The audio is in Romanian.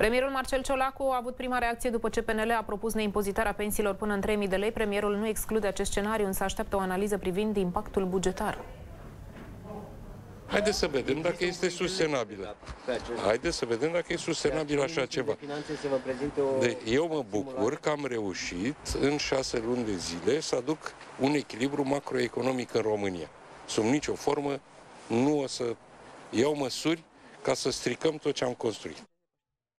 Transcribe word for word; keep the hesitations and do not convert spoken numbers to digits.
Premierul Marcel Ciolacu a avut prima reacție după ce P N L a propus neimpozitarea pensiilor până în trei mii de lei. Premierul nu exclude acest scenariu, însă așteaptă o analiză privind impactul bugetar. Haideți să vedem dacă este sustenabilă. Haideți să vedem dacă e sustenabil așa ceva. De, eu mă bucur că am reușit în șase luni de zile să aduc un echilibru macroeconomic în România. Sub nicio formă nu o să iau măsuri ca să stricăm tot ce am construit.